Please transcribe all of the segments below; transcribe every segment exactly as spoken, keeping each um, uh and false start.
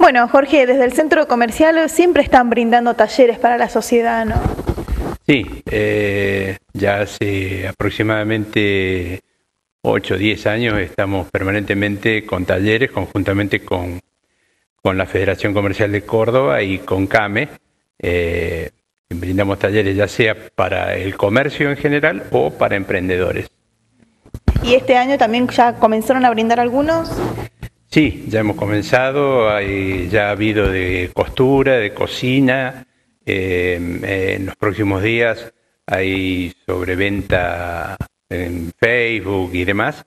Bueno, Jorge, desde el centro comercial siempre están brindando talleres para la sociedad, ¿no? Sí, eh, ya hace aproximadamente ocho o diez años estamos permanentemente con talleres, conjuntamente con, con la Federación Comercial de Córdoba y con CAME. Eh, brindamos talleres ya sea para el comercio en general o para emprendedores. ¿Y este año también ya comenzaron a brindar algunos? Sí, ya hemos comenzado, hay, ya ha habido de costura, de cocina, eh, en los próximos días hay sobreventa en Facebook y demás.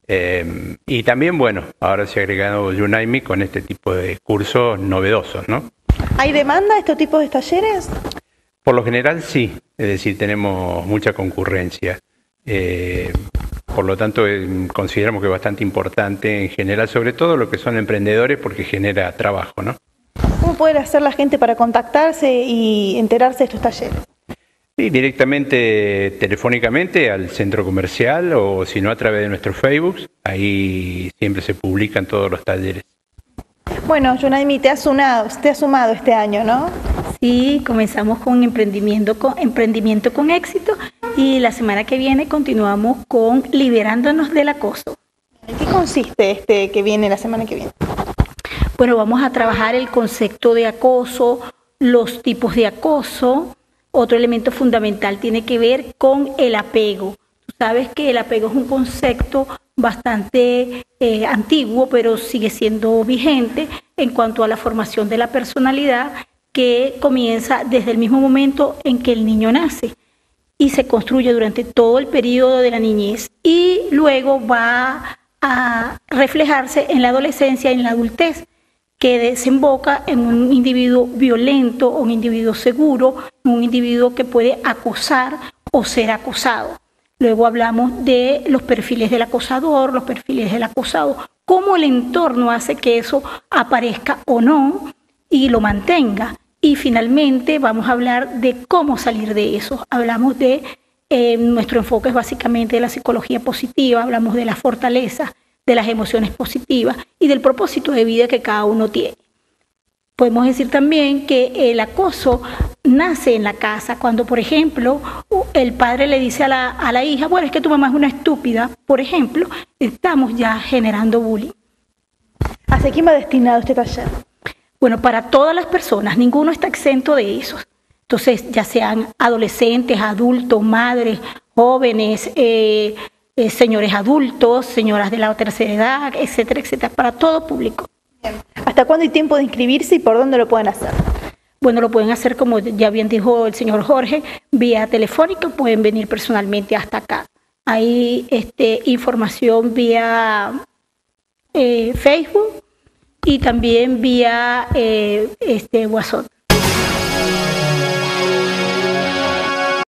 Eh, y también, bueno, ahora se ha agregado Yunaimi con este tipo de cursos novedosos, ¿no? ¿Hay demanda de estos tipos de talleres? Por lo general sí, es decir, tenemos mucha concurrencia. Eh, por lo tanto, eh, consideramos que es bastante importante en general, sobre todo lo que son emprendedores, porque genera trabajo, ¿no? ¿Cómo puede hacer la gente para contactarse y enterarse de estos talleres? Sí, directamente, telefónicamente al centro comercial o si no a través de nuestro Facebook, ahí siempre se publican todos los talleres. Bueno, Yunaimi, te has sumado, te has sumado este año, ¿no? Sí, comenzamos con emprendimiento con emprendimiento con éxito y la semana que viene continuamos con liberándonos del acoso. ¿En qué consiste este que viene la semana que viene? Bueno, vamos a trabajar el concepto de acoso, los tipos de acoso. Otro elemento fundamental tiene que ver con el apego. Tú sabes que el apego es un concepto bastante eh, antiguo, pero sigue siendo vigente en cuanto a la formación de la personalidad, que comienza desde el mismo momento en que el niño nace y se construye durante todo el periodo de la niñez y luego va a reflejarse en la adolescencia y en la adultez, que desemboca en un individuo violento, un individuo seguro, un individuo que puede acosar o ser acosado. Luego hablamos de los perfiles del acosador, los perfiles del acosado, cómo el entorno hace que eso aparezca o no y lo mantenga. Y finalmente vamos a hablar de cómo salir de eso. Hablamos de, eh, nuestro enfoque es básicamente de la psicología positiva, hablamos de las fortalezas, de las emociones positivas y del propósito de vida que cada uno tiene. Podemos decir también que el acoso nace en la casa, cuando, por ejemplo, el padre le dice a la, a la hija, bueno, es que tu mamá es una estúpida, por ejemplo, estamos ya generando bullying. ¿Hacia quién va destinado este taller? Bueno, para todas las personas, ninguno está exento de eso. Entonces, ya sean adolescentes, adultos, madres, jóvenes, eh, eh, señores adultos, señoras de la tercera edad, etcétera, etcétera, para todo público. Bien. ¿Hasta cuándo hay tiempo de inscribirse y por dónde lo pueden hacer? Bueno, lo pueden hacer, como ya bien dijo el señor Jorge, vía telefónica, pueden venir personalmente hasta acá. Hay este, información vía eh, Facebook y también vía eh, este, WhatsApp.